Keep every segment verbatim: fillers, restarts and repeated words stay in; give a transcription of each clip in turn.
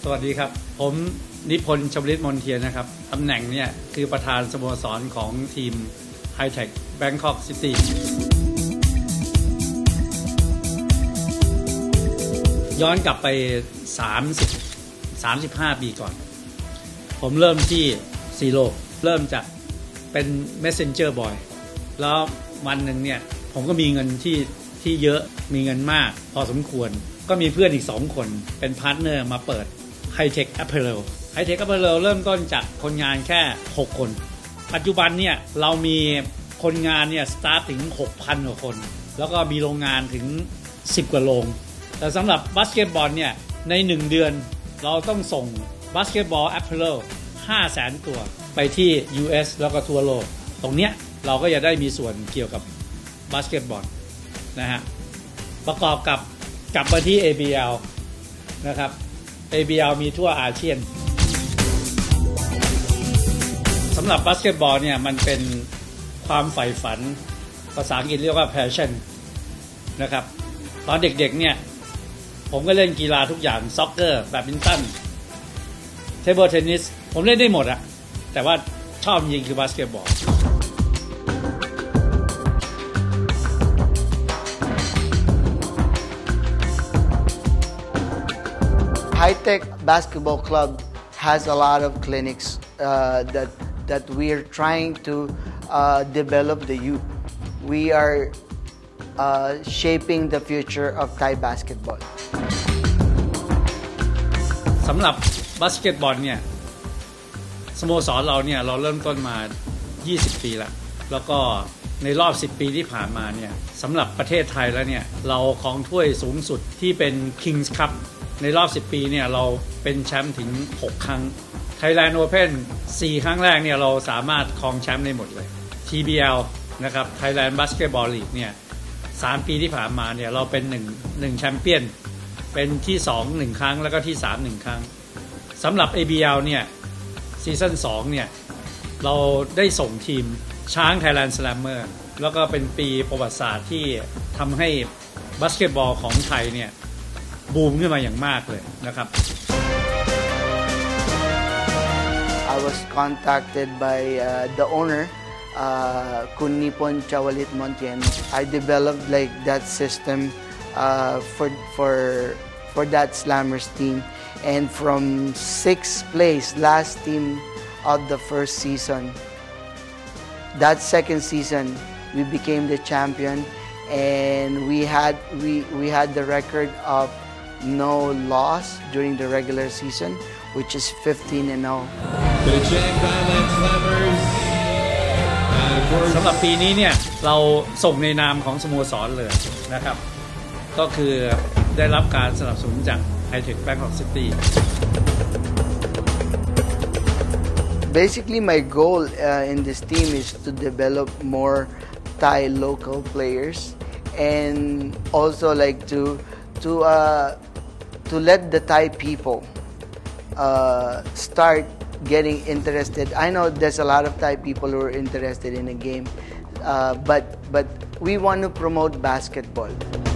สวัสดีครับผมนิพนธ์ชวลิตมนเทียนนะครับตำแหน่งเนี่ยคือประธานสโมสรของทีม Hi-Tech Bangkok City ย้อนกลับไปสามสิบ สามสิบห้าปีก่อนผมเริ่มที่ซีโร่เริ่มจากเป็น Messenger Boy แล้ววันหนึ่งเนี่ยผมก็มีเงินที่ที่เยอะมีเงินมากพอสมควรก็มีเพื่อนอีกสองคนเป็นพาร์ทเนอร์มาเปิด Hi-Tech Apparel Hi-Tech Apparel เริ่มต้นจากคนงานแค่หกคนปัจจุบันเนี่ยเรามีคนงานเนี่ยสตาร์ทถึง หกพัน กว่าคนแล้วก็มีโรงงานถึงสิบกว่าโรงแต่สำหรับบาสเกตบอลเนี่ยในหนึ่งเดือนเราต้องส่งบาสเกตบอล Apparel ห้าแสนตัวไปที่ ยู เอส แล้วก็ทั่วโลกตรงเนี้ยเราก็จะได้มีส่วนเกี่ยวกับบาสเกตบอลนะฮะประกอบกับกลับมาที่ เอ บี แอล นะครับ เอ บี แอล มีทั่วอาเซียนสำหรับบาสเกตบอลเนี่ยมันเป็นความใฝ่ฝันภาษาอังกฤษเรียกว่า passion นะครับตอนเด็กๆเนี่ยผมก็เล่นกีฬาทุกอย่างซ็อกเกอร์แบดมินตันเทเบิลเทนนิสผมเล่นได้หมดอะแต่ว่าชอบจริงคือบาสเกตบอล Hi-Tech Basketball Club has a lot of clinics uh, that that we are trying to uh, develop the youth. We are uh, shaping the future of Thai basketball. สำหรับบาสเกตบอลเนี่ยสโมสรเราเนี่ยเราเริ่มต้นมายี่สิบปีแล้วแล้วก็ในรอบสิบปีที่ผ่านมาเนี่ยสำหรับประเทศไทยแล้วเนี่ยเราครองถ้วยสูงสุดที่เป็น Kings Cupในรอบสิบปีเนี่ยเราเป็นแชมป์ถึงหกครั้ง Thailand Open สี่ครั้งแรกเนี่ยเราสามารถครองแชมป์ได้หมดเลย ที บี แอล นะครับ Thailand Basketball League เนี่ยสามปีที่ผ่านมาเนี่ยเราเป็นหนึ่ง หนึ่งแชมเปี้ยนเป็นที่สอง หนึ่งครั้งแล้วก็ที่สาม หนึ่งครั้งสำหรับ เอ บี แอล เนี่ยซีซั่นสองเนี่ยเราได้ส่งทีมช้าง Thailand Slammer แล้วก็เป็นปีประวัติศาสตร์ที่ทำให้บาสเกตบอลของไทยเนี่ยบูมขึ้นมาอย่างมากเลยนะครับ I was contacted by uh, the owner, uh, Kun Nipon Chawalit Montien. I developed like that system uh, for for for that Slammers team, and from sixth place, last team of the first season. That second season, we became the champion, and we had we we had the record of no loss during the regular season, which is fifteen and oh. สำหรับปีนี้เนี่ยเราส่งในนามของสโมสรเลยนะครับก็คือได้รับการสนับสนุนจาก Hi-Tech Bangkok City. Basically, my goal uh, in this team is to develop more Thai local players, and also like to to uh, to let the Thai people uh, start getting interested. I know there's a lot of Thai people who are interested in the game, uh, but but we want to promote basketball.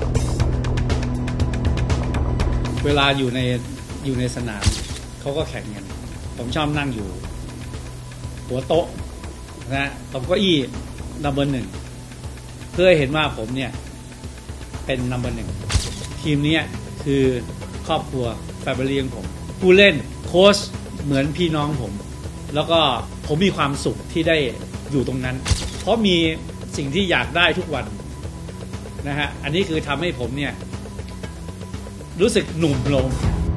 เวลาอยู่ในอยู่ในสนามเขาก็แข่งกันผมชอบนั่งอยู่หัวโต๊ะนะตรงเก้าอี้นัมเบอร์หนึ่งเพื่อเห็นว่าผมเนี่ยเป็นนัมเบอร์หนึ่งทีมนี้คือครอบครัวแฟมิลี่ของผมผู้เล่นโค้ชเหมือนพี่น้องผมแล้วก็ผมมีความสุขที่ได้อยู่ตรงนั้นเพราะมีสิ่งที่อยากได้ทุกวันนะฮะอันนี้คือทำให้ผมเนี่ยรู้สึกหนุ่มลง